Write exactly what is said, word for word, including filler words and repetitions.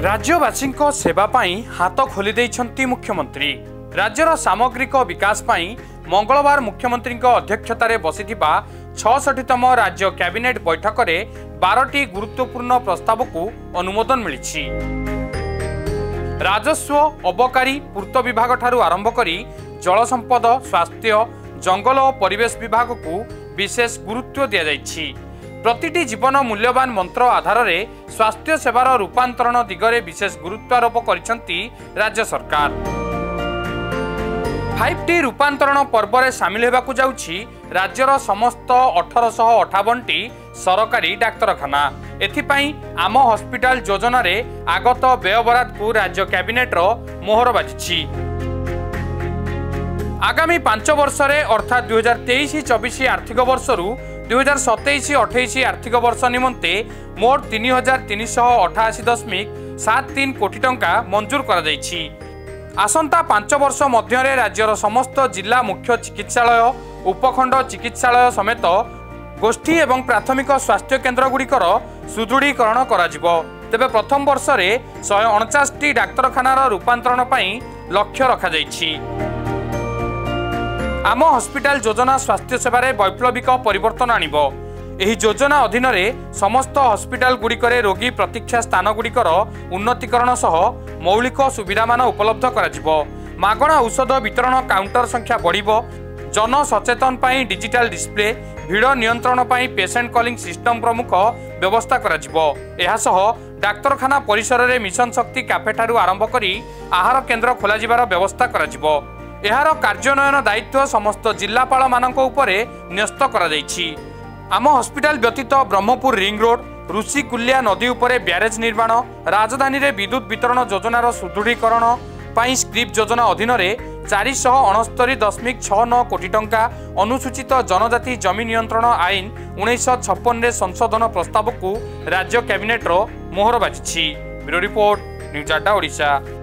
राज्यवासी सेवा पाई हाथ खोली देइछंती मुख्यमंत्री। राज्यर सामग्रिक विकास पाई मंगलवार मुख्यमंत्री अध्यक्षतार बसिथिबा छठसठीतम राज्य कैबिनेट बैठक में बारटी गुरुत्वपूर्ण प्रस्ताव को अनुमोदन मिली। राजस्व अबकारी पूर्त विभाग ठारू आरंभ करी जल संपद स्वास्थ्य जंगल और परिवेश विभाग को विशेष गुरुत्व दि जाइछि। प्रतिटी जीवन मूल्यवान मंत्र आधार में स्वास्थ्य सेवार रूपांतरण दिगरे विशेष गुरुत्वारोप करिसेंती राज्य सरकार। फाइव टी रूपांतरण पर्व में सामिल होगाकू जाउछि राज्यर समस्त अठारश अठावन टी सरकारी डाक्तरखाना। एथिपाई आम हॉस्पिटल योजना रे आगत व्ययबराद को राज्य कैबिनेट मोहर बाजिछि। आगामी पांच वर्ष रे अर्थात दुई हजार तेईस चौबीस आर्थिक वर्ष रु दुई हजार सतैश अठाईस आर्थिक वर्ष निमंते मोट तीन हजार तीन शह अठाशी दशमिक सात तीन कोटी टंका मंजूर करा जाइछि। आसंता पांच वर्ष मध्य राज्यर समस्त जिला मुख्य चिकित्सालय उपखंड चिकित्सालय समेत गोष्ठी एवं प्राथमिक स्वास्थ्य केन्द्र गुड़िकर सुदृढ़ीकरण करा जिवो। तेबे प्रथम वर्ष रे शहे अणचाश टी डाक्तरखानार रूपांतरण पई लक्ष्य रखा जाइछि। आम हॉस्पिटल योजना स्वास्थ्य सेवारे वैप्लविक परिवर्तन आनिबो। एही योजना अधीन रे समस्त हॉस्पिटल गुड़िकरे रोगी प्रतीक्षा स्थान गुड़िकर उन्नतीकरण सह मौलिक सुविधामान उपलब्ध कराजिबो। मागणा औषध वितरण काउंटर संख्या बढ़िबो। जन सचेतन पाई डिजिटल डिस्प्ले भीड़ नियंत्रण पाई पेशेंट कॉलिंग सिस्टम प्रमुख व्यवस्था कराजिबो। एहा सह डाक्तरखाना परिसर रे मिशन शक्ति कैफे ठारू आरंभ करी आहार केन्द्र खोला जिबार व्यवस्था कराजिबो। एहार कार्यान्वयन दायित्व समस्त जिलापाल मानक उपरे न्यस्त करा जाइछि। आम हॉस्पिटल व्यतीत ब्रह्मपुर रिंग रोड ऋषिकुल्या नदी उपरे ब्यारेज निर्माण राजधानी रे विद्युत वितरण योजनार सुदृढ़ीकरण पाई स्क्रिप्ट योजना अधीन रे चार सौ अणस्तरी दशमिक छह नौ कोटी टंका अनुसूचित जनजाति जमी नियंत्रण आईन उन्नीस छप्पन रे संशोधन प्रस्ताव को राज्य कैबिनेट मोहर बाजिछि। ब्यूरो रिपोर्ट न्यूज अड्डा ओडिशा।